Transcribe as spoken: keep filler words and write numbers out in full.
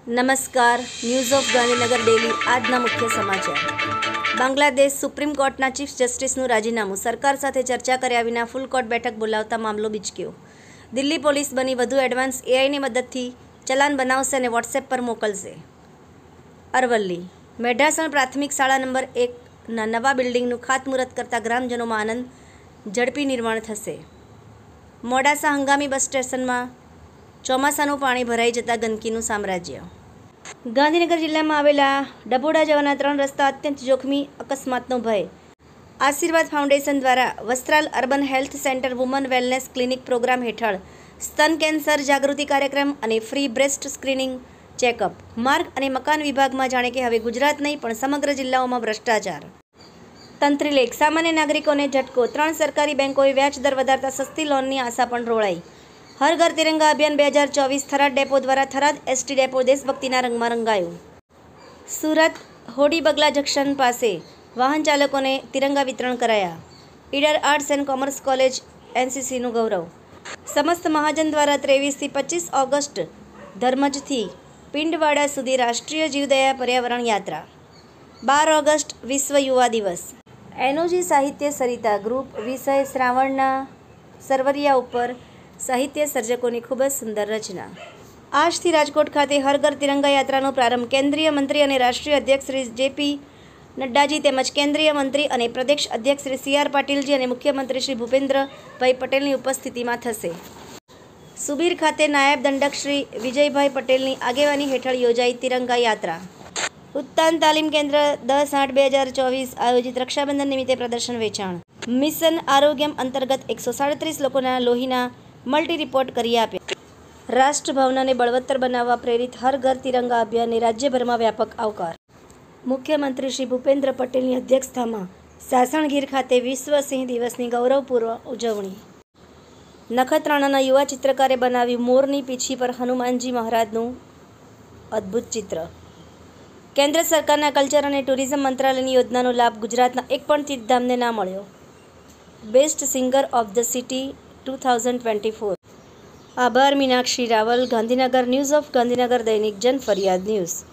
નમસ્કાર, news of Gandhinagar daily. આજના મુખ્ય સમાચાર. બાંગ્લાદેશ સુપ્રીમ કોર્ટના ચીફ જસ્ટિસનું રાજીનામું. સરકાર સાથે ચર્ચા કર્યા વિના ફૂલ કોર્ટ બેઠક બોલાવતા મામલો બીચક્યો. દિલ્હી પોલીસ બની વધુ એડવાન્સ એઆઈની મદદથી ચલાન બનાવશે અને વોટ્સએપ પર મોકલશે. અરવલ્લી મેઢાસણ પ્રાથમિક શાળા નંબર એકના નવા બિલ્ડિંગનું ખાતમુહૂર્ત કરતા ગ્રામજનોમાં આનંદ. ઝડપી નિર્માણ થશે. મોડાસા હંગામી બસ સ્ટેશનમાં ચોમાસાનું પાણી ભરાઈ જતા ગંદકીનું સામ્રાજ્ય. ગાંધીનગર જિલ્લામાં આવેલા ડભોડા જવાના ત્રણ રસ્તા અત્યંત જોખમી, અકસ્માતનો ભય. આશીર્વાદ ફાઉન્ડેશન દ્વારા Vastral urban health centre woman wellness clinic programme હેઠળ સ્તન કેન્સર જાગૃતિ કાર્યક્રમ અને ફ્રી બ્રેસ્ટ સ્ક્રીનિંગ ચેકઅપ. માર્ગ અને મકાન વિભાગમાં જાણે કે હવે ગુજરાત નહીં પણ સમગ્ર જિલ્લાઓમાં ભ્રષ્ટાચાર. તંત્રી લેખ. સામાન્ય નાગરિકોને ઝટકો. ત્રણ સરકારી બેંકોએ વ્યાજ દર વધારતા સસ્તી લોનની આશા પણ રોળાઈ. હર ઘર તિરંગા અભિયાન બે હજાર ચોવીસ થરાદ ડેપો દ્વારા થરાદ એસટી ડેપો દેશભક્તિના રંગમાં રંગાયું. સુરત હોડી બગલા જંકશન પાસે વાહન ચાલકોને તિરંગા વિતરણ કરાયા. Idar arts and commerce college એનસીસીનું ગૌરવ. સમસ્ત મહાજન દ્વારા ત્રેવીસથી પચીસ ઓગસ્ટ ધર્મજથી પિંડવાડા સુધી રાષ્ટ્રીય જીવદયા પર્યાવરણ યાત્રા. બાર ઓગસ્ટ વિશ્વ યુવા દિવસ. એનોજી સાહિત્ય સરિતા ગ્રુપ વિષય શ્રાવણના સરવરિયા ઉપર સાહિત્ય સર્જકોની ખૂબ જ સુંદર રચના. આજથી રાજકોટ ખાતે હર ઘર તિરંગા યાત્રાનો પ્રારંભ. કેન્દ્રીય મંત્રી અને રાષ્ટ્રીય અધ્યક્ષ શ્રી જેપી નડ્ડાજી તેમજ કેન્દ્રીય મંત્રી અને પ્રદેશ અધ્યક્ષ શ્રી સી આર પાટીલજી અને મુખ્યમંત્રી શ્રી ભૂપેન્દ્રભાઈ પટેલની ઉપસ્થિતિમાં થશે. સુબીર ખાતે નાયબ દંડક શ્રી વિજયભાઈ પટેલની આગેવાની હેઠળ યોજાઈ તિરંગા યાત્રા. ઉત્તાન તાલીમ કેન્દ્ર દસ આઠ બે હજાર ચોવીસ આયોજિત રક્ષાબંધન નિમિત્તે પ્રદર્શન વેચાણ. મિશન આરોગ્યમ અંતર્ગત એકસો સાડત્રીસ લોકોના લોહીના મલ્ટી રિપોર્ટ કરી આપ્યા. રાષ્ટ્રભાવનાને બળવત્તર બનાવવા પ્રેરિત હર ઘર તિરંગા અભિયાનને રાજ્યભરમાં વ્યાપક આવકાર. મુખ્યમંત્રી શ્રી ભૂપેન્દ્ર પટેલની અધ્યક્ષતામાં સાસણગીર ખાતે વિશ્વ સિંહ દિવસની ગૌરવપૂર્વ ઉજવણી. નખત્રાણાના યુવા ચિત્રકારે બનાવ્યું મોરની પીંછી પર હનુમાનજી મહારાજનું અદ્ભુત ચિત્ર. કેન્દ્ર સરકારના કલ્ચર અને ટુરિઝમ મંત્રાલયની યોજનાનો લાભ ગુજરાતના એક પણ તીર્થધામને ના મળ્યો. Best singer of the city two thousand twenty four. આભાર મીનાક્ષી રાવલ. ગાંધીનગર. ન્યૂઝ ઓફ ગાંધીનગર દૈનિક જન ફરિયાદ ન્યૂઝ.